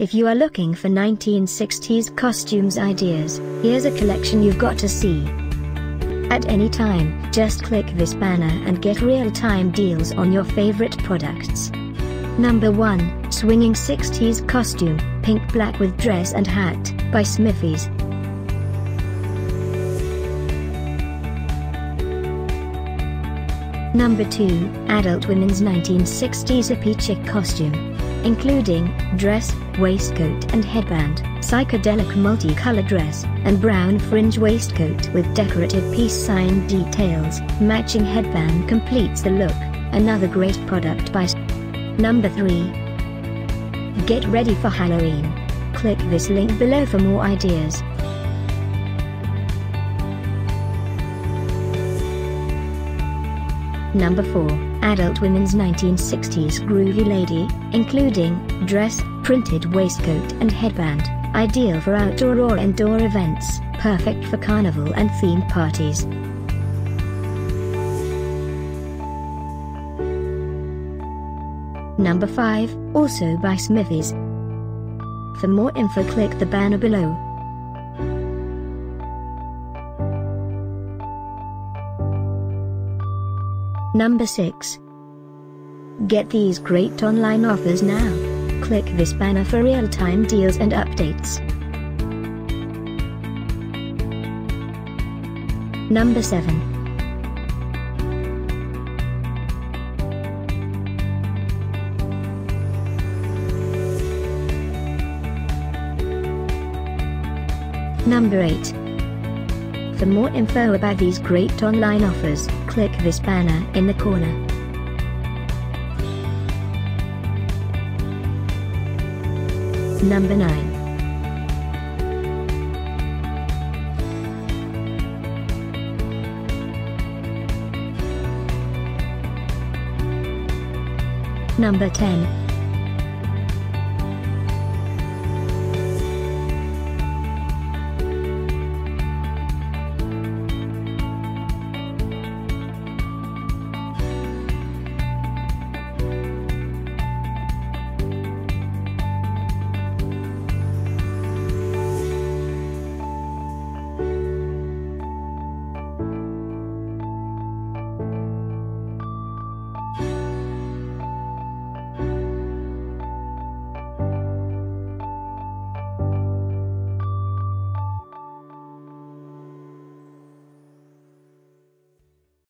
If you are looking for 1960s costumes ideas, here's a collection you've got to see. At any time, just click this banner and get real-time deals on your favorite products. Number 1, Swinging 60s Costume, Pink Black with Dress and Hat, by Smithies. Number 2, Adult Women's 1960s Hippie Chick Costume, including dress, waistcoat and headband, psychedelic multi-color dress, and brown fringe waistcoat with decorative peace sign details. Matching headband completes the look. Another great product by Number 3. Get ready for Halloween. Click this link below for more ideas. Number 4, Adult Women's 1960s Groovy Lady, including dress, printed waistcoat and headband, ideal for outdoor or indoor events, perfect for carnival and themed parties. Number 5, also by Smithies. For more info click the banner below. Number 6. Get these great online offers now. Click this banner for real-time deals and updates. Number 7. Number 8. For more info about these great online offers, click this banner in the corner. Number 9. Number 10.